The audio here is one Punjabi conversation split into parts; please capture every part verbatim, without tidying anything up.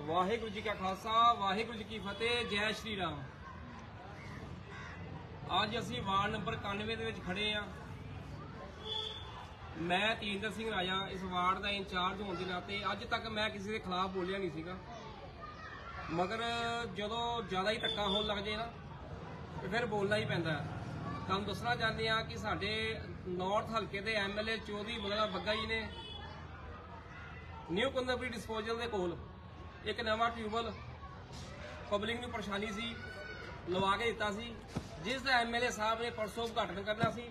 वाहिगुरू जी का खालसा वाहिगुरू जी की फतेह। जय श्री राम। अज असी वार्ड नंबर इक्यानवे दे विच खड़े हाँ। मैं तेजिंदर सिंह राजा इस वार्ड का इंचार्ज होने के नाते अज तक मैं किसी के खिलाफ बोलिया नहीं सीगा, मगर जो ज़्यादा ही धक्का होने लग जाए ना तो फिर बोलना ही पैंदा है। तुहानूं दसना चाहते हैं कि साडे नॉर्थ हल्के के एम एल ए चौधरी बगला बग्गा जी ने न्यू कुंदरपुरी डिस्पोजल के कोल एक नवा ट्यूबल पब्लिक नूं परेशानी सी लवा के दिता सी, जिस एम एल ए साहब ने परसों उद्घाटन करना सी।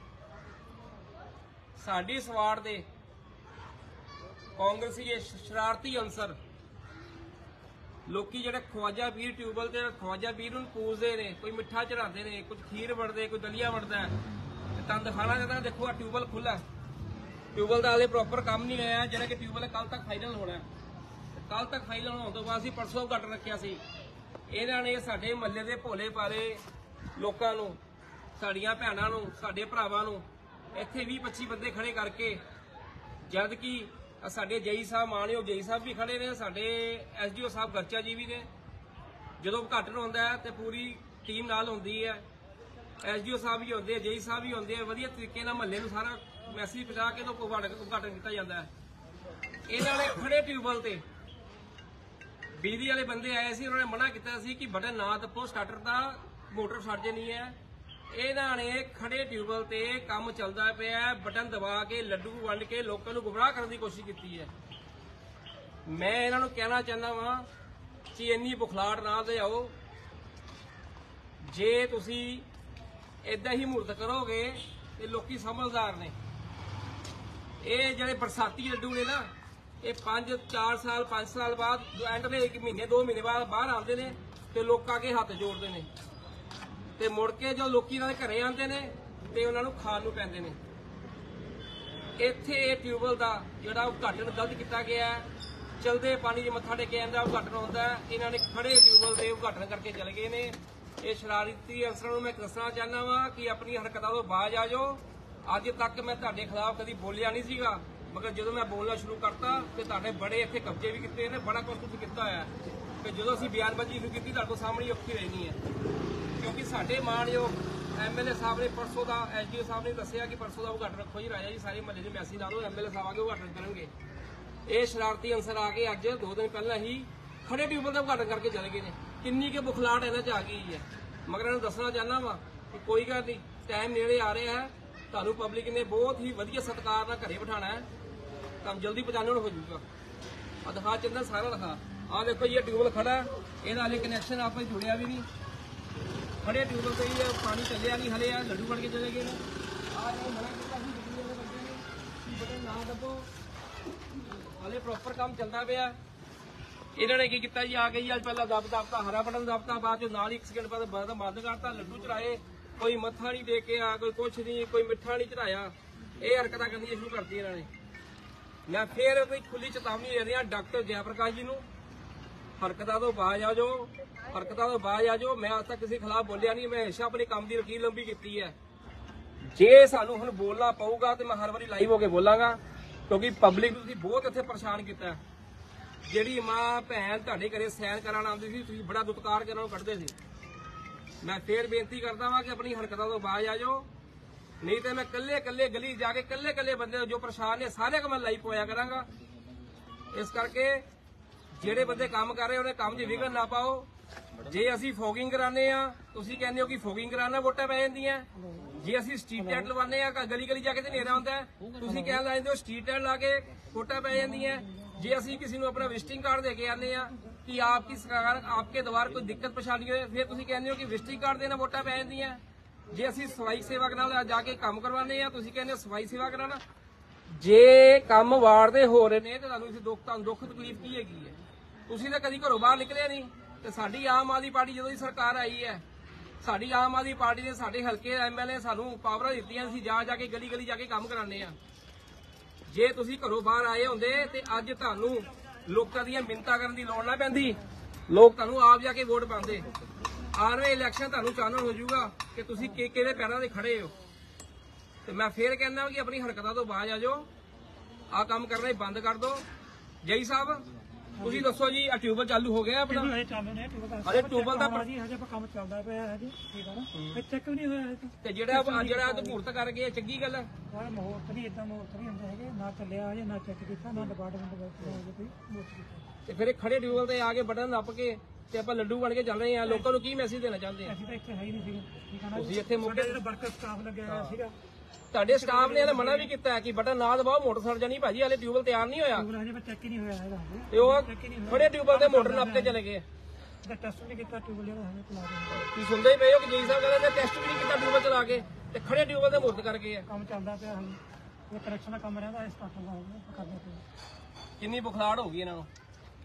साडी इस वार्ड दे कांग्रेसी शरारती अंसर लोकी जिहड़े ख्वाजा पीर ट्यूबल ते ख्वाजा पीर नूं पूजदे ने, कोई मिठा चढ़ाते ने, कुछ खीर वड़दे, कोई दलिया वड़दा है। तुहानूं दिखाना चाहता देखो आ ट्यूबल खुला, ट्यूबल का हाले प्रॉपर काम नहीं होया, जिहड़ा कि ट्यूबल कल तक फाइनल होना है। कल तक फाइनल होने तो बाद असीं परसों उद्घाटन रखिया सी। इन्हां ने साडे महल्ले दे भोले भाले लोकां नूं, साडीआं भैणां नूं, साडे भरावां नूं इत्थे बीस पच्ची बंदे खड़े करके, जद कि साडे जई साहब मानयोग जई साहब भी खड़े ने, साडे एस डी ओ साहब गर्चा जी भी ने। जदों उद्घाटन होंदा है तो पूरी टीम नाल होंदी है, एस डी ओ साहब भी होंदे, जई साहब भी होंदे, वधिया तरीके नाल महल्ले नूं सारा मैसेज पहुंचा के तो उद्घाटन किया जाता है। इन्हां ने खड़े ट्यूबल ते बिजली वाले बंदे आए सी, उन्होंने मना किया सी कि बटन ना दबो, स्टार्टर का मोटर सड़ जानी है। इन्हां ने खड़े ट्यूबल ते काम चलता पिया, बटन दबा के लड्डू वंड के लोगों को गुमराह करने की कोशिश की है। मैं इन्हों कहना चाहना वा कि इन्नी बुखलाड़ ना लियाओ। जे तुसी इदा ही मूर्त करोगे तो लोग समझदार ने। ये जिहड़े बरसाती लड्डू ने ना, ये पांच चार साल पांच साल बाद जो एंड में एक महीने दो महीने बाद बाहर आते हैं तो लोग आके हथ जोड़ते हैं, तो मुड़ के जो लोग घरे आते हैं तो उन्होंने खाण नूं पैंदे ने। इत्थे ट्यूबल का जिहड़ा उद्घाटन गलत किया गया है, चलते पानी च मत्था टेकिया जांदा उद्घाटन होंदा है, इन्होंने खड़े ट्यूबल के उद्घाटन करके चले गए ने। ये शरारती अंसरां नूं मैं दसना चाहना वा कि अपनी हरकतां तों बाज आ जाओ। अज तक मैं तुहाडे खिलाफ कभी बोलिया नहीं सीगा, मगर जो मैं बोलना शुरू करता तो तुहाडे बड़े इत्थे कब्जे भी किए ने, बड़ा कुछ कुछ किया है। तो जो असीं बयानबाजी शुरू की तुहाडे सामने औखी रहनी है, क्योंकि साडे माणयोग एम एल ए साहब ने परसों का एस डी ओ साहब ने दसिया कि परसों का उद्घाटन रखो जी राजा जी, सारे महल्ले में मैसेज ला दो, एम एल ए साहब आके उद्घाटन करेंगे। ये शरारती अंसर आके अज दो दिन पहला ही खड़े ट्यूबल का उद्घाटन करके चले गए हैं। किन्नी के बुखलाड़ इन्हां च आ गई है। मगर इन्होंने दसना चाहना वा कि कोई गल नहीं, टाइम नेड़े आ रहा है, तुहानूं पब्लिक ने बहुत ही वधिया सत्कार नाल घरे बिठाना है, काम जल्दी पहुंचाने हो जाऊगा। आ दिखा चंदा सारा दिखा, आ देखो ये ट्यूबल खड़ा, ये हाले कनैक्शन आप जुड़िया भी नहीं, खड़े ट्यूबल से ही पानी चलिया नहीं, हले लड्डू बन के चले गए। बटन ना दबो, हाले प्रॉपर काम चलता पाया। इन्होंने की किया जी, आ गई अज पहला दब दबता हरा बटन दबता, बाद चो नाल एक सेकंड बाद बंद करता, लड्डू चढ़ाए, कोई मत्था नहीं टेके आ, कोई कुछ नहीं, कोई मिठा नहीं चढ़ाया। ये हरकतां करनी शुरू कर दी इन्होंने। मैं फिर कोई खुली चेतावनी दे रहा डॉक्टर जयप्रकाश जी नूं, हरकतां तो बाज आ जाओ, हरकतां तो बाज आ जाओ। मैं अज तक किसी खिलाफ बोलिया नहीं, मैं हमेशा अपने काम की लकीर लंबी की है। जे सानूं हुण बोलना पऊगा तो मैं हर बारी लाइव होकर बोलांगा, क्योंकि पब्लिक तुसीं बहुत इत्थे परेशान किया। जिहड़ी मां भैन तुहाडे घरे सैन कराण आउंदी सी, तुसीं बड़ा दुत्कार के उन्हां नूं कढदे सी। मैं फिर बेनती करता वां कि अपनी हरकतां तो बाज आ जाओ, नहीं तो मैं कल्ले कल्ले गली जाके कल्ले कल्ले बंदे जो परेशान ने सारे को मैं लाइव पोया करांगा। इस करके जेड़े बंदे काम कर रहे उन्हें काम च विघन ना पाओ। जे असीं फॉगिंग कराने आ, तुसीं कहंदे हो कि फॉगिंग कराना वोटां पै जांदियां। जे असीं स्ट्रीट लाइट लवाने आ, गली गली जाके ते हनेरा हुंदा है, तुसीं कहण लग जांदे हो स्ट्रीट लाइट ला के वोटां पै जांदियां। जे असीं किसी नूं अपना विजिटिंग कार्ड दे के आने आ कि आपकी सरकार आपके द्वार कोई दिक्कत परेशानी होए, फिर तुसीं कहंदे हो कि विजिटिंग कार्ड देना वोटां पै जांदियां। जे असीं सफाई सेवक नाल जाके काम करवाने आ, तुसीं कहंदे हो सफाई सेवा कराना। जे काम वार्ड दे हो रहे ने ते तुहानूं इस दुख तुहानूं दुख तकलीफ की हैगी है? तुसीं तां कदी घरों बाहर निकलिया नहीं। ते साडी आम आदमी पार्टी जदों दी सरकार आई है, साडी आम आदमी पार्टी ने साडे हल्के एम एल ए सानूं पावरां दित्तियां, असीं जा जाके गली गली जाके काम कराने आ। जे तुसीं घरों बाहर आए हुंदे ते अज तुहानूं लोकां दीयां मिन्नतां करन दी लोड़ ना पैंदी, लोग तुहानूं आप जाके वोट पांदे। आ रहे इलैक्शन तुहानूं चानण हो जाऊगा कि तुसीं कि किहड़े पैरां ते खड़े हो। तो मैं फिर कहना कि अपनी हरकतां तो बाज आ जाओ, आ काम करना ही बंद कर दो। जई साहब ਤੁਸੀਂ ਦੱਸੋ ਜੀ, ਆ ਟਿਊਬਲ ਚਾਲੂ ਹੋ ਗਿਆ ਆਪਣਾ? ਹਜੇ ਚਾਲੂ ਨੇ ਟਿਊਬਲ ਹਜੇ ਟਿਊਬਲ ਦਾ ਜੀ ਹਜੇ ਕੰਮ ਚੱਲਦਾ ਪਿਆ ਹਜੇ, ਠੀਕ ਆ ਨਾ, ਇਹ ਚੈੱਕ ਵੀ ਨਹੀਂ ਹੋਇਆ ਹਜੇ। ਤੇ ਜਿਹੜਾ ਜਿਹੜਾ ਮਹੂਰਤ ਕਰ ਗਏ ਚੰਗੀ ਗੱਲ ਹੈ। ਪਰ ਮਹੂਰਤ ਨਹੀਂ, ਇਦਾਂ ਮਹੂਰਤ ਨਹੀਂ ਹੁੰਦੇ ਹੈਗੇ, ਨਾ ਚੱਲਿਆ ਹਜੇ, ਨਾ ਚੈੱਕ ਕੀਤਾ, ਨਾ ਡਿਪਾਰਟਮੈਂਟ ਵਿੱਚ ਕੋਈ ਮਹੂਰਤ ਕੀਤਾ। ਤੇ ਫਿਰ ਇਹ ਖੜੇ ਟਿਊਬਲ ਤੇ ਆ ਕੇ ਬਟਨ ਨੱਪ ਕੇ ਤੇ ਆਪਾਂ ਲੱਡੂ ਬਣ ਕੇ ਚੱਲ ਰਹੇ ਆ। ਲੋਕਾਂ ਨੂੰ ਕੀ ਮੈਸੇਜ ਦੇਣਾ ਚਾਹੁੰਦੇ ਆ? ਅਸੀਂ ਤਾਂ ਇੱਥੇ ਹੈ ਹੀ ਨਹੀਂ ਸੀਗੇ, ਠੀਕ ਆ ਨਾ। ਤੁਸੀਂ ਇੱਥੇ ਮੁੱਢੇ ਜਿਹੜਾ ਵਰਕਰ ਸਟਾਫ ਲੱਗਿਆ ਹੋਇਆ ਸੀਗਾ, ਤੁਹਾਡੇ ਸਟਾਫ ਨੇ ਇਹ ਮਨਾ ਵੀ ਕੀਤਾ ਕਿ ਬਟਨ ਨਾ ਦਬਾਓ, ਮੋਟਰ ਸੜ ਜਾਣੀ। ਭਾਜੀ ਹਲੇ ਟਿਊਬਲ ਤਿਆਰ ਨਹੀਂ ਹੋਇਆ ਟਿਊਬਲ ਹਜੇ ਚੈੱਕ ਹੀ ਨਹੀਂ ਹੋਇਆ ਹੈਗਾ ਹਜੇ, ਤੇ ਉਹ ਖੜੇ ਟਿਊਬਲ ਤੇ ਮੋਟਰ ਨੱਪ ਕੇ ਚਲੇ ਗਏ। ਇਹਦਾ ਟੈਸਟ ਵੀ ਕੀਤਾ ਟਿਊਬਲ ਜਿਹੜਾ ਹਜੇ ਚਲਾ ਰਹੇ ਤੁਸੀਂ ਸੁਣਦੇ ਹੀ ਪਏ ਹੋ ਕਿ ਜੀ ਸਾਹਿਬ ਕਹਿੰਦੇ ਟੈਸਟ ਵੀ ਨਹੀਂ ਕੀਤਾ ਟਿਊਬਲ ਚਲਾ ਕੇ, ਤੇ ਖੜੇ ਟਿਊਬਲ ਤੇ ਮੋਟਰ ਕਰ ਗਏ ਆ। ਕੰਮ ਚੱਲਦਾ ਪਿਆ ਹਜੇ, ਇਹ ਕਰੈਕਸ਼ਨ ਦਾ ਕੰਮ ਰਹਿੰਦਾ, ਇਸ ਸਟਾਰਟਰ ਦਾ ਕਰਦੇ ਪਏ। ਕਿੰਨੀ ਬੁਖਲਾੜ ਹੋ ਗਈ ਇਹਨਾਂ ਨੂੰ।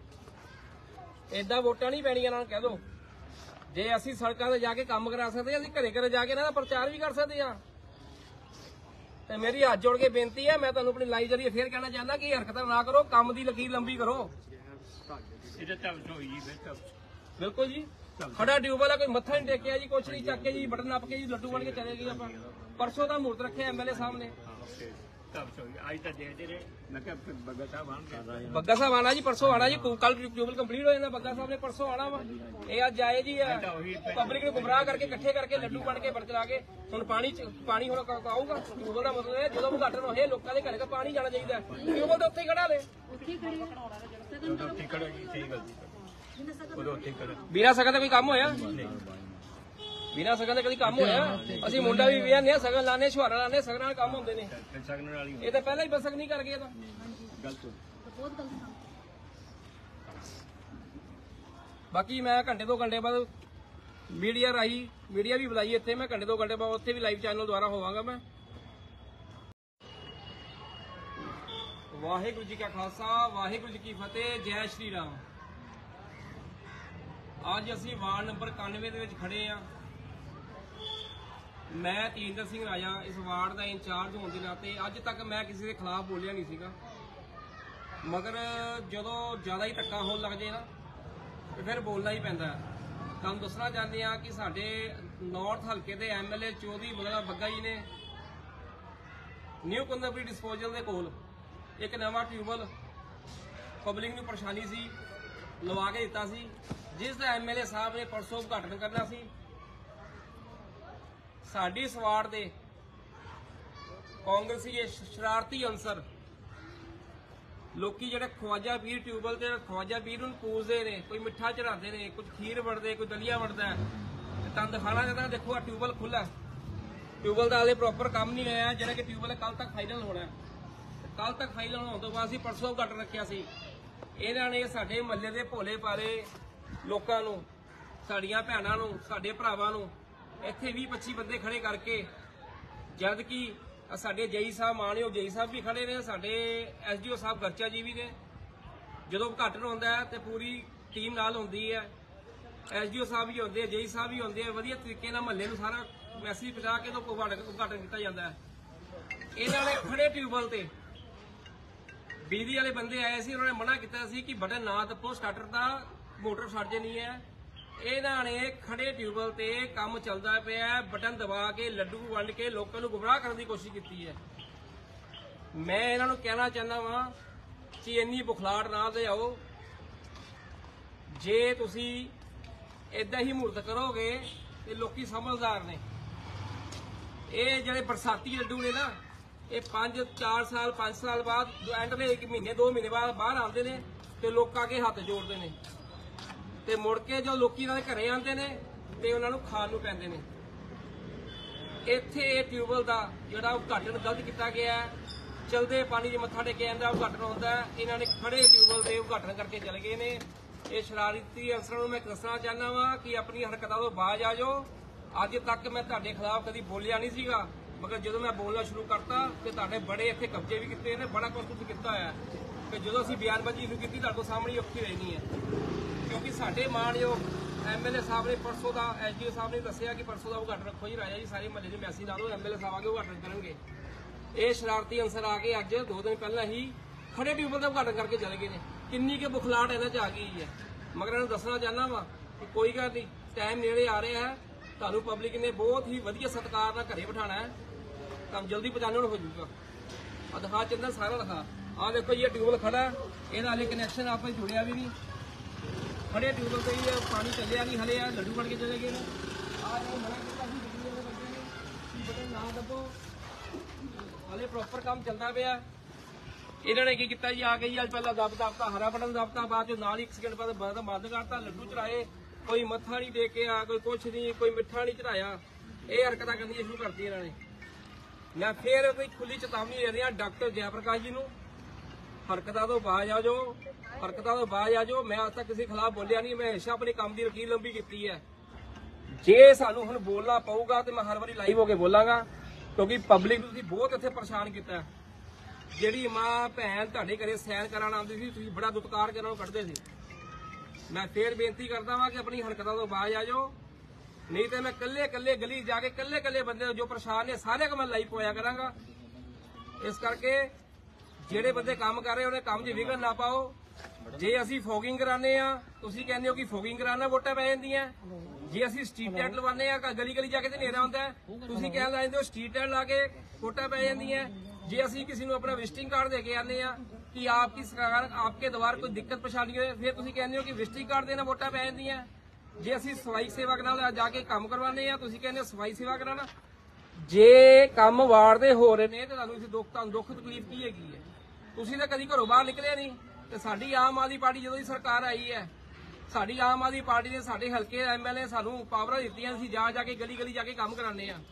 ਏਦਾਂ ਵੋਟਾਂ ਨਹੀਂ ਪੈਣੀਆਂ ਇਹਨਾਂ ਨੂੰ ਕਹਿ ਦੋ। ਜੇ ਅਸੀਂ ਸੜਕਾਂ ਤੇ ਜਾ ਕੇ ਕੰਮ ਕਰਾ ਸਕਦੇ ਹਾਂ, ਅਸੀਂ ਘਰੇ ਘਰੇ ਜਾ ਕੇ ਇਹਨਾਂ ਦਾ ਪ੍ਰਚਾਰ ਵੀ ਕਰ ਸਕਦੇ ਹਾਂ। ਤੇ ਮੇਰੀ ਹੱਥ ਜੋੜ ਕੇ ਬੇਨਤੀ ਹੈ, ਮੈਂ ਤੁਹਾਨੂੰ ਆਪਣੀ ਲਾਈਵ ਜਰੀਏ ਫੇਰ ਕਹਿਣਾ ਚਾਹੁੰਦਾ ਕਿ ਹਰਕਤਾਂ ਨਾ ਕਰੋ, ਕੰਮ ਦੀ ਲਕੀਰ ਲੰਬੀ ਕਰੋ। ਬਿਲਕੁਲ ਜੀ, ਖੜਾ ਟਿਊਬਲ ਹੈ, ਕੋਈ ਮੱਥਾ ਨਹੀਂ ਟੇਕਿਆ ਜੀ, ਕੁਛ ਨਹੀਂ ਚੱਕ ਕੇ ਜੀ ਬਟਨ ਨੱਪ ਕੇ ਜੀ ਲੱਡੂ ਬਣ ਕੇ ਚਲੇ ਗਏ ਆਪਾਂ। ਪਰਸੋਂ ਦਾ ਮੂਰਤ ਰੱਖਿਆ ਐਮਐਲਏ ਸਾਹਮਣੇ। ਬੱਗਾ ਸਾਹਿਬ ਆਣਾ ਜੀ, ਪਰਸੋਂ ਆਣਾ ਜੀ, ਕੱਲ ਟਿਊਬਲ ਕੰਪਲੀਟ ਹੋ ਜਾਂਦਾ। ਬੱਗਾ ਸਾਹਿਬ ਨੇ ਪਰਸੋਂ ਆਣਾ ਵਾ। ਇਹ ਅੱਜ ਆਏ ਜੀ, ਪਬਲਿਕ ਨੂੰ ਗੁੰਮਰਾਹ ਕਰਕੇ ਇਕੱਠੇ ਕਰਕੇ ਲੱਡੂ ਬਣ ਕੇ ਬਰਤਲਾ ਕੇ। ਹੁਣ ਪਾਣੀ ਪਾਣੀ ਹੁਣ ਆਊਗਾ। ਟਿਊਬਲ ਦਾ ਮਤਲਬ ਹੈ ਜਦੋਂ ਉਦਘਾਟਨ ਹੋਏ ਲੋਕਾਂ ਦੇ ਘਰੇ ਤਾਂ ਪਾਣੀ ਜਾਣਾ ਚਾਹੀਦਾ। ਟਿਊਬਲ ਤਾਂ ਉੱਥੇ ਹੀ ਖੜਾ ਲੈ ਬਿਨਾਂ ਸਗਨ ਦਾ ਕੋਈ ਕੰਮ ਹੋਇਆ? ਬਿਨਾਂ ਸਗਨ ਦਾ ਕਦੀ ਕੰਮ ਹੋਇਆ? ਅਸੀਂ ਮੁੰਡਾ ਵੀ ਵਿਆਹਨੇ ਆ, ਸਗਨ ਲਾਣੇ, ਛੁਹਾਰਾ ਲਾਣੇ, ਸਗਨਾਂ ਨਾਲ ਕੰਮ ਹੁੰਦੇ ਨੇ। ਇਹ ਤਾਂ ਪਹਿਲਾਂ ਹੀ ਬਸਕ ਨਹੀਂ ਕਰ ਗਏ। ਤਾਂ ਬਾਕੀ ਮੈਂ ਘੰਟੇ ਦੋ ਘੰਟੇ ਬਾਅਦ ਮੀਡੀਆ ਰਾਹੀਂ ਮੀਡੀਆ ਵੀ ਬੁਲਾਈ ਇੱਥੇ, ਮੈਂ ਘੰਟੇ ਦੋ ਘੰਟੇ ਬਾਅਦ ਉੱਥੇ ਵੀ ਲਾਈਵ ਚੈਨਲ ਦੁਆਰਾ ਹੋਵਾਂਗਾ ਮੈਂ। ਵਾਹਿਗੁਰੂ ਜੀ ਕਾ ਖਾਲਸਾ, ਵਾਹਿਗੁਰੂ ਜੀ ਕੀ ਫਤਿਹ, ਜੈ ਸ਼੍ਰੀ ਰਾਮ। ਅੱਜ ਅਸੀਂ ਵਾਰਡ ਨੰਬਰ ਇਕਾਨਵੇਂ ਦੇ ਵਿੱਚ ਖੜੇ ਆ। ਮੈਂ ਤੇਜਿੰਦਰ ਸਿੰਘ ਰਾਜਾ ਇਸ ਵਾਰਡ ਦਾ ਇੰਚਾਰਜ ਹੋਣ ਦੇ ਨਾਤੇ ਅੱਜ ਤੱਕ ਮੈਂ ਕਿਸੇ ਦੇ ਖਿਲਾਫ ਬੋਲਿਆ ਨਹੀਂ ਸੀਗਾ, ਮਗਰ ਜਦੋਂ ਜ਼ਿਆਦਾ ਹੀ ਧੱਕਾ ਹੋਣ ਲੱਗ ਜੇ ਨਾ ਤੇ ਫਿਰ ਬੋਲਣਾ ਹੀ ਪੈਂਦਾ। ਤੁਹਾਨੂੰ ਦੱਸਣਾ ਚਾਹੁੰਦੇ ਆ ਕਿ ਸਾਡੇ ਨਾਰਥ ਹਲਕੇ ਦੇ ਐਮਐਲਏ ਚੌਧਰੀ ਬਗਲਾ ਬੱਗਾ ਜੀ ਨੇ ਨਿਊ ਕੁੰਦਪੁਰੀ ਡਿਸਪੋਜ਼ਲ ਦੇ ਕੋਲ ਇੱਕ ਨਵਾਂ ਟਿਊਬਲ ਪਬਲਿਕ ਨੂੰ ਪਰੇਸ਼ਾਨੀ ਸੀ ਲਵਾ ਕੇ ਦਿੱਤਾ ਸੀ, ਜਿਸ ਦਾ ਐਮਐਲਏ ਸਾਹਿਬ ਨੇ ਪਰਸੋਂ ਉਦਘਾਟਨ ਕਰਨਾ ਸੀ। ਸਾਡੀ ਇਸ ਵਾਰਡ ਦੇ ਕਾਂਗਰਸੀ ਸ਼ਰਾਰਤੀ ਅਨਸਰ ਲੋਕੀ ਜਿਹੜੇ ਖਵਾਜਾ ਪੀਰ ਟਿਊਬਲ ਤੇ ਖਵਾਜਾ ਪੀਰ ਨੂੰ ਪੂਜਦੇ ਨੇ, ਕੋਈ ਮਿੱਠਾ ਚੜਾਉਂਦੇ ਨੇ, ਕੁਝ ਖੀਰ ਵੜਦੇ, ਕੋਈ ਦਲੀਆ ਵੜਦਾ। ਤੇ ਤੁਹਾਨੂੰ ਦਿਖਾਣਾ ਚਾਹੁੰਦਾ, ਦੇਖੋ ਆ ਟਿਊਬਲ ਖੁੱਲਾ। ਟਿਊਬਲ ਦਾ ਹਾਲੇ ਪ੍ਰੋਪਰ ਕੰਮ ਨਹੀਂ ਹੋਇਆ, ਜਿਹੜਾ ਕਿ ਟਿਊਬਲ ਕੱਲ ਤੱਕ ਫਾਈਨਲ ਹੋਣਾ। ਕੱਲ ਤੱਕ ਫਾਈਨਲ ਹੋਣ ਤੋਂ ਬਾਅਦ ਅਸੀਂ ਪਰਸੋਂ ਉਦਘਾਟਨ ਰੱਖਿਆ ਸੀ। ਇਹਨਾਂ ਨੇ ਸਾਡੇ ਮਹੱਲੇ ਦੇ ਭੋਲੇ ਭਾਲੇ ਲੋਕਾਂ ਨੂੰ, ਸਾਡੀਆਂ ਭੈਣਾਂ ਨੂੰ, ਸਾਡੇ ਭਰਾਵਾਂ ਨੂੰ ਇੱਥੇ ਵੀਹ ਪੱਚੀ ਬੰਦੇ ਖੜੇ ਕਰਕੇ, ਜਦ ਕਿ ਸਾਡੇ ਜੇਈ ਸਾਹਿਬ ਮਾਣਯੋਗ ਜੇਈ ਸਾਹਿਬ ਵੀ ਖੜੇ ਨੇ, ਸਾਡੇ ਐਸਡੀਓ ਸਾਹਿਬ ਗਰਚਾ ਜੀ ਵੀ ਨੇ। ਜਦੋਂ ਉਦਘਾਟਨ ਹੁੰਦਾ ਹੈ ਤੇ ਪੂਰੀ ਟੀਮ ਨਾਲ ਹੁੰਦੀ ਹੈ, ਐਸਡੀਓ ਸਾਹਿਬ ਵੀ ਹੁੰਦੇ ਆ, ਜੇਈ ਸਾਹਿਬ ਵੀ ਹੁੰਦੇ ਆ। ਵਧੀਆ ਤਰੀਕੇ ਨਾਲ ਮਹੱਲੇ ਨੂੰ ਸਾਰਾ ਮੈਸੇਜ ਪਹੁੰਚਾ ਕੇ ਤੋਂ ਉਦਘਾਟਨ ਕੀਤਾ ਜਾਂਦਾ ਹੈ। ਇਹਨਾਂ ਨੇ ਖੜੇ ਟਿਊਬਲ ਤੇ ਬਿਜਲੀ ਵਾਲੇ ਬੰਦੇ ਆਏ ਸੀ, ਉਹਨਾਂ ਨੇ ਮਨਾ ਕੀਤਾ ਸੀ ਕਿ ਬਟਨ ਨਾ ਦੱਬੋ, ਸਟਾਰਟਰ ਦਾ ਮੋਟਰ ਸੜ ਜਾਣੀ ਹੈ। ਇਹਨਾਂ ਨੇ ਖੜੇ ਟਿਊਬਲ ਤੇ ਕੰਮ ਚੱਲਦਾ ਪਿਆ, ਬਟਨ ਦਬਾ ਕੇ ਲੱਡੂ ਵੰਡ ਕੇ ਲੋਕਾਂ ਨੂੰ ਗੁੰਮਰਾਹ ਕਰਨ ਦੀ ਕੋਸ਼ਿਸ਼ ਕੀਤੀ ਹੈ। ਮੈਂ ਇਹਨਾਂ ਨੂੰ ਕਹਿਣਾ ਚਾਹੁੰਦਾ ਵਾਂ ਕਿ ਇੰਨੀ ਬੁਖਲਾੜ ਨਾ ਲਿਆਓ। ਜੇ ਤੁਸੀਂ ਏਦਾਂ ਹੀ ਮੂਰਤ ਕਰੋਗੇ ਤੇ ਲੋਕੀ ਸਮਝਦਾਰ ਨੇ। ਇਹ ਜਿਹੜੇ ਬਰਸਾਤੀ ਲੱਡੂ ਨੇ ਨਾ, ਇਹ ਪੰਜ ਚਾਰ ਸਾਲ ਪੰਜ ਸਾਲ ਬਾਅਦ ਐਂਡ ਦੇ ਇੱਕ ਮਹੀਨੇ ਦੋ ਮਹੀਨੇ ਬਾਅਦ ਬਾਹਰ ਆਉਂਦੇ ਨੇ ਤੇ ਲੋਕਾਂ ਅੱਗੇ ਹੱਥ ਜੋੜਦੇ ਨੇ, ਤੇ ਮੁੜ ਕੇ ਜੋ ਲੋਕੀ ਇਹਨਾਂ ਦੇ ਘਰੇ ਆਉਂਦੇ ਨੇ ਤੇ ਉਹਨਾਂ ਨੂੰ ਖਾਣ ਨੂੰ ਪੈਂਦੇ ਨੇ। ਇੱਥੇ ਇਹ ਟਿਊਬਲ ਦਾ ਜਿਹੜਾ ਉਦਘਾਟਨ ਗਲਤ ਕੀਤਾ ਗਿਆ, ਚਲਦੇ ਪਾਣੀ 'ਚ ਮੱਥਾ ਟੇਕਿਆ ਜਾਂਦਾ ਉਦਘਾਟਨ ਹੁੰਦਾ, ਇਹਨਾਂ ਨੇ ਖੜੇ ਟਿਊਬਲ ਦੇ ਉਦਘਾਟਨ ਕਰਕੇ ਚਲੇ ਗਏ ਨੇ। ਇਹ ਸ਼ਰਾਰਤੀ ਅਨਸਰਾਂ ਨੂੰ ਮੈਂ ਦੱਸਣਾ ਚਾਹੁੰਦਾ ਵਾਂ ਕਿ ਆਪਣੀ ਹਰਕਤਾਂ ਤੋਂ ਬਾਜ਼ ਆ ਜਾਓ। ਅੱਜ ਤੱਕ ਮੈਂ ਤੁਹਾਡੇ ਖਿਲਾਫ ਕਦੀ ਬੋਲਿਆ ਨਹੀਂ ਸੀਗਾ, ਮਗਰ ਜਦੋਂ ਮੈਂ ਬੋਲਣਾ ਸ਼ੁਰੂ ਕਰਤਾ ਤੇ ਤੁਹਾਡੇ ਬੜੇ ਇੱਥੇ ਕਬਜ਼ੇ ਵੀ ਕੀਤੇ ਨੇ, ਬੜਾ ਕੁਝ ਤੁਸੀਂ ਕੀਤਾ ਹੋਇਆ। ਤੇ ਜਦੋਂ ਅਸੀਂ ਬਿਆਨਬਾਜ਼ੀ ਸ਼ੁਰੂ ਕੀਤੀ ਤੁਹਾਡੇ ਸਾਹਮਣੇ ਔਖੀ ਰਹਿਣੀ ਹੈ, ਕਿਉਂਕਿ ਸਾਡੇ ਮਾਣਯੋਗ ਐਮਐਲਏ ਸਾਹਿਬ ਨੇ ਪਰਸੋਂ ਦਾ, ਐਸਡੀਓ ਸਾਹਿਬ ਨੇ ਦੱਸਿਆ ਕਿ ਪਰਸੋਂ ਦਾ ਉਦਘਾਟਨ ਰੱਖੋ ਜੀ ਰਾਜਾ ਜੀ, ਸਾਰੇ ਮਹੱਲੇ ਨੂੰ ਮੈਸੇਜ ਲਾ ਦਿਓ, ਐਮਐਲਏ ਸਾਹਿਬ ਆ ਕੇ ਉਦਘਾਟਨ ਕਰਨਗੇ। ਇਹ ਸ਼ਰਾਰਤੀ ਅਨਸਰ ਆ ਕੇ ਅੱਜ ਦੋ ਦਿਨ ਪਹਿਲਾਂ ਹੀ ਖੜੇ ਟਿਊਬਲ ਦਾ ਉਦਘਾਟਨ ਕਰਕੇ ਚਲੇ ਗਏ ਨੇ। ਕਿੰਨੀ ਕਿ ਬੁਖਲਾਟ ਇਹਨਾਂ 'ਚ ਆ ਗਈ ਹੈ। ਮਗਰ ਇਹਨਾਂ ਨੂੰ ਦੱਸਣਾ ਚਾਹੁੰਦਾ ਵਾ ਕਿ ਕੋਈ ਗੱਲ ਨਹੀਂ, ਟਾਈਮ ਨੇੜੇ ਆ ਰਿਹਾ ਹੈ, ਤੁਹਾਨੂੰ ਪਬਲਿਕ ਨੇ ਬਹੁਤ ਹੀ ਵਧੀਆ ਸਤਿਕਾਰ ਨਾਲ ਘਰੇ ਬਿਠਾਣਾ ਹੈ, ਕੰਮ ਜਲਦੀ ਪਹੁੰਚਾਉਣ ਹੋ ਜਾਊਗਾ। ਆ ਦਿਖਾ ਚੰਦਾ ਸਾਰਾ ਦਿਖਾ, ਆਹ ਦੇਖੋ ਜੀ ਇਹ ਟਿਊਬਲ ਖੜਾ, ਇਹਦਾ ਹਲੇ ਕਨੈਕਸ਼ਨ ਆਪਾਂ ਹੀ ਜੁੜਿਆ ਵੀ ਨਹੀਂ। ਖੜੇ ਟਿਊਬਲ ਤੇ ਹੀ ਪਾਣੀ ਚੱਲਿਆ ਨਹੀਂ ਹਲੇ, ਆ ਲੱਡੂ ਬਣ ਕੇ ਚਲੇ ਗਏ ਨੇ। ਆਹ ਜੋ ਮਨਾ ਕੀਤਾ ਸੀ ਬਿਜਲੀ ਵਾਲੇ ਬੰਦੇ ਨੇ ਕਿ ਬਟਨ ਨਾ ਦਬੋ, ਹਲੇ ਪ੍ਰੋਪਰ ਕੰਮ ਚੱਲਦਾ ਪਿਆ। ਇਹਨਾਂ ਨੇ ਕੀ ਕੀਤਾ ਜੀ, ਆ ਕੇ ਜੀ ਅੱਜ ਪਹਿਲਾਂ ਦਬ ਦਬਤਾ ਹਰਾ ਬਟਨ ਦਬਤਾ, ਬਾਅਦ ਚੋਂ ਨਾਲ ਹੀ ਇੱਕ ਸਕਿੰਟ ਬਾਅਦ ਬੰਦ ਬੰਦ ਕਰਤਾ, ਲੱਡੂ ਚੜਾਏ। ਕੋਈ ਮੱਥਾ ਨਹੀਂ ਦੇ ਕੇ ਆ, ਕੋਈ ਕੁਛ ਨਹੀਂ, ਕੋਈ ਮਿੱਠਾ ਨਹੀਂ ਚੜਾਇਆ। ਇਹ ਹਰਕਤਾਂ ਕਰਨੀਆਂ ਸ਼ੁਰੂ ਕਰਤੀ ਇਹਨਾਂ ਨੇ। ਮੈਂ ਫੇਰ ਕੋਈ ਖੁੱਲੀ ਚੇਤਾਵਨੀ ਦੇ ਰਿਹਾ ਡਾਕਟਰ ਜੈ ਪ੍ਰਕਾਸ਼ ਜੀ ਨੂੰ, ਹਰਕਤਾਂ ਤੋਂ ਬਾਜ਼ ਆ ਜਾਓ, ਹਰਕਤਾਂ ਤੋਂ ਬਾਜ਼ ਆ ਜਾਓ। ਮੈਂ ਅੱਜ ਤੱਕ ਕਿਸੇ ਖਿਲਾਫ ਬੋਲਿਆ ਨਹੀਂ, ਮੈਂ ਹਮੇਸ਼ਾ ਆਪਣੀ ਕੰਮ ਦੀ ਲਕੀਰ ਲੰਬੀ ਕੀਤੀ ਹੈ। ਜੇ ਸਾਨੂੰ ਹੁਣ ਬੋਲਣਾ ਪਊਗਾ ਤੇ ਮੈਂ ਹਰ ਵਾਰੀ ਲਾਈਵ ਹੋ ਕੇ ਬੋਲਾਂਗਾ, ਕਿਉਂਕਿ ਪਬਲਿਕ ਨੂੰ ਤੁਸੀਂ ਬਹੁਤ ਇੱਥੇ ਪਰੇਸ਼ਾਨ ਕੀਤਾ। ਜਿਹੜੀ ਮਾਂ ਭੈਣ ਤੁਹਾਡੇ ਘਰੇ ਸੈਨ ਕਰਾਉਣ ਆਉਂਦੀ ਸੀ, ਤੁਸੀਂ ਬੜਾ ਦੁਤਕਾਰ ਕੇ ਉਹਨਾਂ ਨੂੰ ਕੱਢਦੇ ਸੀ। ਮੈਂ ਫੇਰ ਬੇਨਤੀ ਕਰਦਾ ਵਾਂ ਕਿ ਆਪਣੀ ਹਰਕਤਾਂ ਤੋਂ ਬਾਜ਼ ਆ ਜਾਓ, ਨਹੀਂ ਤੇ ਮੈਂ ਕੱਲੇ ਕੱਲੇ ਗਲੀ ਜਾ ਕੇ ਕੱਲੇ ਕੱਲੇ ਬੰਦੇ ਜੋ ਪਰੇਸ਼ਾਨ ਨੇ ਸਾਰਿਆਂ ਨੂੰ ਮੈਂ ਲਾਈਵ ਹੋਇਆ ਕਰਾਂਗਾ। ਇਸ ਕਰਕੇ ਜਿਹੜੇ ਬੰਦੇ ਕੰਮ ਕਰ ਰਹੇ ਉਹਨੇ ਕੰਮ 'ਚ ਵਿਘਨ ਨਾ ਪਾਓ। ਜੇ ਅਸੀਂ ਫੋਗਿੰਗ ਕਰਾਉਂਦੇ ਆ, ਤੁਸੀਂ ਕਹਿੰਦੇ ਹੋ ਕਿ ਫੋਗਿੰਗ ਕਰਾਉਣਾ ਵੋਟਾਂ ਪੈ ਜਾਂਦੀਆਂ। ਜੇ ਅਸੀਂ ਸਟਰੀਟ ਲਾਈਟ ਲਵਾਉਂਦੇ ਆ, ਗਲੀ ਗਲੀ ਜਾ ਕੇ ਤੇ ਹਨੇਰਾ ਹੁੰਦਾ, ਤੁਸੀਂ ਕਹਿਣ ਲੱਗ ਜਾਂਦੇ ਹੋ ਸਟਰੀਟ ਲਾਈਟ ਲਾ ਕੇ ਵੋਟਾਂ ਪੈ ਜਾਂਦੀਆਂ। ਜੇ ਅਸੀਂ ਕਿਸੇ ਨੂੰ ਆਪਣਾ ਵਿਜ਼ਿਟਿੰਗ ਕਾਰਡ ਦੇ ਕੇ ਆਉਂਦੇ ਆ ਕਿ ਆਪਕੀ ਸਰਕਾਰ ਆਪਕੇ ਦਵਾਰ ਕੋਈ ਦਿੱਕਤ ਪਰੇਸ਼ਾਨੀ ਹੋਏ, ਫਿਰ ਤੁਸੀਂ ਕਹਿੰਦੇ ਹੋ ਕਿ ਵਿਜ਼ਿਟਿੰਗ ਕਾਰਡ ਦੇਣਾ ਵੋਟਾਂ ਪੈ ਜਾਂਦੀਆਂ। ਜੇ ਅਸੀਂ ਸਫਾਈ ਸੇਵਕ ਨਾਲ ਜਾ ਕੇ ਕੰਮ ਕਰਵਾਉਂਦੇ ਆ, ਤੁਸੀਂ ਕਹਿੰਦੇ ਹੋ ਸਫਾਈ ਸੇਵਾ ਕਰਾਉਣਾ। ਜੇ ਕੰਮ ਵਾਰਡ ਦੇ ਹੋ ਰਹੇ ਨੇ ਤੇ ਤੁਹਾਨੂੰ ਇਸ ਦੁੱਖ ਤੁਹਾਨੂੰ ਦੁੱਖ ਤਕਲੀਫ ਕੀ ਹੈਗੀ ਹੈ? ਤੁਸੀਂ ਤਾਂ ਕਦੀ ਘਰੋਂ ਬਾਹਰ ਨਿਕਲਿਆ ਨਹੀਂ। ਤੇ ਸਾਡੀ ਆਮ ਆਦਮੀ ਪਾਰਟੀ ਜਦੋਂ ਦੀ ਸਰਕਾਰ ਆਈ ਹੈ, ਸਾਡੀ ਆਮ ਆਦਮੀ ਪਾਰਟੀ ਨੇ ਸਾਡੇ ਹਲਕੇ ਐਮਐਲਏ ਸਾਨੂੰ ਪਾਵਰਾਂ ਦਿੱਤੀਆਂ, ਅਸੀਂ ਜਾ ਜਾ ਕੇ ਗਲੀ ਗਲੀ ਜਾ ਕੇ ਕੰਮ ਕਰਾਉਂਦੇ ਆ।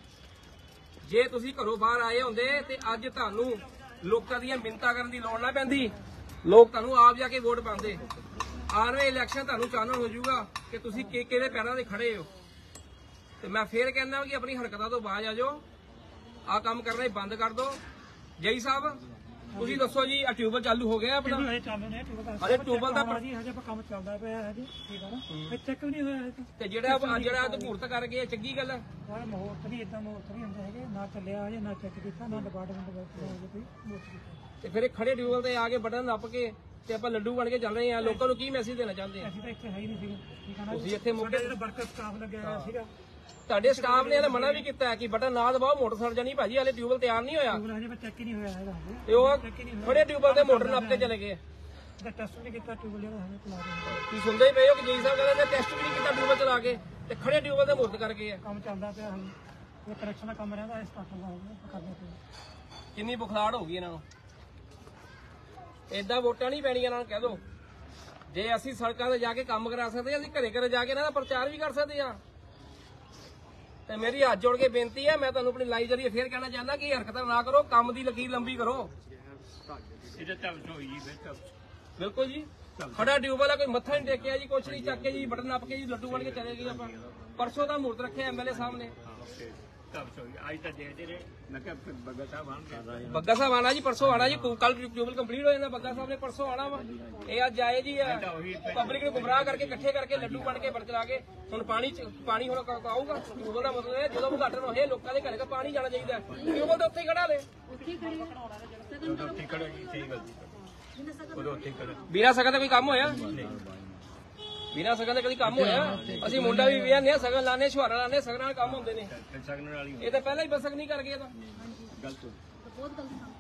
ਜੇ ਤੁਸੀਂ ਘਰੋਂ ਬਾਹਰ ਆਏ ਹੁੰਦੇ ਤੇ ਅੱਜ ਤੁਹਾਨੂੰ ਲੋਕਾਂ ਦੀਆਂ ਮਿੰਨਤਾਂ ਕਰਨ ਦੀ ਲੋੜ ਨਾ ਪੈਂਦੀ, ਲੋਕ ਤੁਹਾਨੂੰ ਆਪ ਜਾ ਕੇ ਵੋਟ ਪਾਉਂਦੇ। ਆਉਣ ਵਾਲੇ ਇਲੈਕਸ਼ਨ ਤੁਹਾਨੂੰ ਚਾਨਣ ਹੋ ਜਾਊਗਾ ਕਿ ਤੁਸੀਂ ਕਿ ਕਿਹਦੇ ਪੈਰਾਂ ਤੇ ਖੜੇ ਹੋ। ਤੇ ਮੈਂ ਫੇਰ ਕਹਿੰਦਾ ਕਿ ਆਪਣੀ ਹਰਕਤਾਂ ਤੋਂ ਬਾਜ਼ ਆ ਜਾਓ, ਆਹ ਕੰਮ ਕਰਨਾ ਹੀ ਬੰਦ ਕਰ ਦਿਓ। ਜੈ ਸਾਹਿਬ ਤੁਸੀਂ ਦੱਸੋ ਜੀ, ਆ ਟਿਊਬਲ ਚਾਲੂ ਹੋ ਗਿਆ ਆਪਣਾ? ਹਜੇ ਚਾਲੂ ਨੇ ਟਿਊਬਲ ਦਾ, ਹਜੇ ਟਿਊਬਲ ਦਾ ਜੀ ਹਜੇ ਕੰਮ ਚੱਲਦਾ ਪਿਆ ਹਜੇ, ਠੀਕ ਆ ਨਾ, ਇਹ ਚੈੱਕ ਵੀ ਨਹੀਂ ਹੋਇਆ ਹਜੇ। ਤੇ ਜਿਹੜਾ ਜਿਹੜਾ ਇਹ ਮਹੂਰਤ ਕਰ ਗਏ ਚੰਗੀ ਗੱਲ ਹੈ। ਯਾਰ ਮਹੂਰਤ ਨਹੀਂ ਇਦਾਂ ਮਹੂਰਤ ਨਹੀਂ ਹੁੰਦੇ ਹੈਗੇ, ਨਾ ਚੱਲਿਆ ਹਜੇ ਨਾ ਚੈੱਕ ਕੀਤਾ, ਨਾ ਡਿਪਾਰਟਮੈਂਟ ਵਿੱਚ ਕੋਈ ਮਹੂਰਤ ਕੀਤਾ। ਤੇ ਫਿਰ ਇਹ ਖੜੇ ਟਿਊਬਲ ਤੇ ਆ ਕੇ ਬਟਨ ਨੱਪ ਕੇ ਤੇ ਆਪਾਂ ਲੱਡੂ ਬਣ ਕੇ ਚੱਲ ਰਹੇ ਆ। ਲੋਕਾਂ ਨੂੰ ਕੀ ਮੈਸੇਜ ਦੇਣਾ ਚਾਹੁੰਦੇ ਆ? ਅਸੀਂ ਤਾਂ ਇੱਥੇ ਹੈ ਹੀ ਨਹੀਂ ਸੀਗੇ, ਠੀਕ ਆ ਨਾ। ਤੁਸੀਂ ਇੱਥੇ ਮੁੱਕੇ ਜਿਹੜਾ ਵਰਕਰ ਸਟਾਫ ਲੱਗਿਆ ਹੋਇਆ ਸੀਗਾ, ਤੁਹਾਡੇ ਸਟਾਫ ਨੇ ਇਹਦਾ ਮਨਾ ਵੀ ਕੀਤਾ ਕਿ ਬਟਨ ਨਾ ਦਬਾਓ, ਮੋਟਰ ਸੜ ਜਾਣੀ। ਭਾਜੀ ਹਾਲੇ ਟਿਊਬਲ ਤਿਆਰ ਨਹੀਂ ਹੋਇਆ ਟਿਊਬਲ ਹਜੇ ਚੈੱਕ ਹੀ ਨਹੀਂ ਹੋਇਆ ਹੈਗਾ ਹਜੇ, ਤੇ ਉਹ ਖੜੇ ਟਿਊਬਲ ਤੇ ਮੋਟਰ ਨੱਪ ਕੇ ਚਲੇ ਗਏ। ਇਹਦਾ ਟੈਸਟ ਨਹੀਂ ਕੀਤਾ ਟਿਊਬਲ ਜਿਹੜਾ ਹਜੇ ਚਲਾ ਰਹੇ ਹਾਂ। ਤੁਸੀਂ ਸੁਣਦੇ ਹੀ ਪਏ ਹੋ ਕਿ ਜੀ ਸਾਹਿਬ ਕਹਿੰਦੇ ਨੇ ਟੈਸਟ ਵੀ ਨਹੀਂ ਕੀਤਾ ਟਿਊਬਲ ਚਲਾ ਕੇ, ਤੇ ਖੜੇ ਟਿਊਬਲ ਤੇ ਮੋਟਰ ਕਰ ਗਏ ਆ। ਕੰਮ ਚੱਲਦਾ ਪਿਆ ਹਜੇ, ਇਹ ਕਨੈਕਸ਼ਨ ਦਾ ਕੰਮ ਰਹਿੰਦਾ, ਇਸ ਸਟਾਰਟਰ ਦਾ ਹੋ ਗਿਆ ਕਰਦੇ ਪਏ। ਕਿੰਨੀ ਬੁਖਲਾੜ ਹੋ ਗਈ ਇਹਨਾਂ ਨੂੰ। ਏਦਾਂ ਵੋਟਾਂ ਨਹੀਂ ਪੈਣੀਆਂ ਇਹਨਾਂ ਨੂੰ ਕਹਿ ਦਿਓ। ਜੇ ਅਸੀਂ ਸੜਕਾਂ ਤੇ ਜਾ ਕੇ ਕੰਮ ਕਰਾ ਸਕਦੇ ਆ, ਅਸੀਂ ਘਰੇ ਘਰੇ ਜਾ ਕੇ ਇਹਨਾਂ ਦਾ ਪ੍ਰਚਾਰ ਵੀ ਕਰ ਸਕਦੇ ਆ। ਤੇ ਮੇਰੀ ਹੱਥ ਜੋੜ ਕੇ ਬੇਨਤੀ ਹੈ, ਮੈਂ ਤੁਹਾਨੂੰ ਆਪਣੀ ਲਾਈਵ ਜਰੀਏ ਫੇਰ ਕਹਿਣਾ ਚਾਹੁੰਦਾ ਕਿ ਹਰਕਤਾਂ ਨਾ ਕਰੋ, ਕੰਮ ਦੀ ਲਕੀਰ ਲੰਬੀ ਕਰੋ। ਬਿਲਕੁਲ ਜੀ, ਖੜਾ ਟਿਊਬਲ ਆ, ਕੋਈ ਮੱਥਾ ਨਹੀਂ ਟੇਕਿਆ ਜੀ, ਕੁਛ ਨਹੀਂ ਚੱਕ ਕੇ ਜੀ ਬਟਨ ਨੱਪ ਕੇ ਜੀ ਲੱਡੂ ਬਣ ਕੇ ਚਲੇ ਗਏ ਆਪਾਂ। ਪਰਸੋਂ ਦਾ ਮਹੂਰਤ ਰੱਖਿਆ ਐਮਐਲਏ ਸਾਹਮਣੇ। ਬੱਗਾ ਸਾਹਿਬ ਆਣਾ ਜੀ, ਪਰਸੋਂ ਆਣਾ ਜੀ, ਕੱਲ ਟਿਊਬਲ ਕੰਪਲੀਟ ਹੋ ਜਾਂਦਾ। ਬੱਗਾ ਸਾਹਿਬ ਨੇ ਪਰਸੋਂ ਆਣਾ ਵਾ। ਇਹ ਅੱਜ ਆਏ ਜੀ, ਪਬਲਿਕ ਨੂੰ ਗੁੰਮਰਾਹ ਕਰਕੇ ਇਕੱਠੇ ਕਰਕੇ ਲੱਡੂ ਬਣ ਕੇ ਬਰਚ ਲਾ ਕੇ। ਹੁਣ ਪਾਣੀ ਪਾਣੀ ਹੁਣ ਆਊਗਾ। ਟਿਊਬਲ ਦਾ ਮਤਲਬ ਹੈ ਜਦੋਂ ਉਦਘਾਟਨ ਹੋਏ ਲੋਕਾਂ ਦੇ ਘਰੇ ਦਾ ਪਾਣੀ ਜਾਣਾ ਚਾਹੀਦਾ। ਟਿਊਬਲ ਤਾਂ ਉੱਥੇ ਹੀ ਖੜਾ ਲੈ ਬਿਨਾਂ ਸਗਨ ਦਾ ਕੋਈ ਕੰਮ ਹੋਇਆ? ਬਿਨਾਂ ਸਗਨ ਦਾ ਕਦੀ ਕੰਮ ਹੋਇਆ? ਅਸੀਂ ਮੁੰਡਾ ਵੀ ਵੇਖਦੇ ਆ, ਸਗਨ ਲਾਣੇ ਛੁਹਾਰਾ ਲਾਣੇ, ਸਗਨ ਨਾਲ ਕੰਮ ਹੁੰਦੇ ਨੇ। ਇਹ ਤਾਂ ਪਹਿਲਾਂ ਹੀ ਬਸਕ ਨਹੀਂ ਕਰ ਗਏ ਤਾਂ। ਬਹੁਤ ਗਲਤ